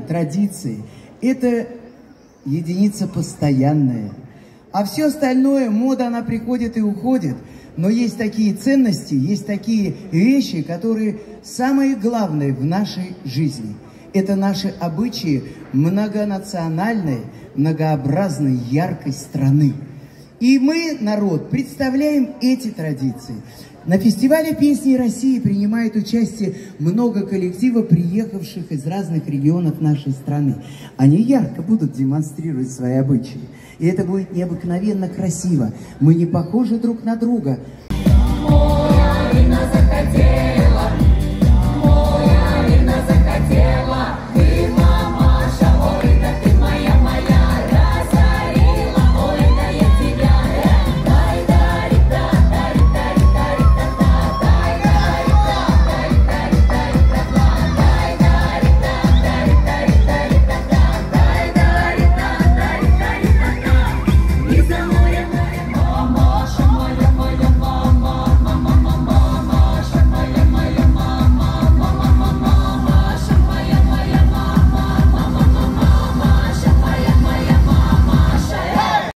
традиции – это единица постоянная. А все остальное, мода, она приходит и уходит. Но есть такие ценности, есть такие вещи, которые самые главные в нашей жизни. Это наши обычаи многонациональной, многообразной, яркой страны. И мы, народ, представляем эти традиции. На фестивале «Песни России» принимает участие много коллективов, приехавших из разных регионов нашей страны. Они ярко будут демонстрировать свои обычаи. И это будет необыкновенно красиво. Мы не похожи друг на друга.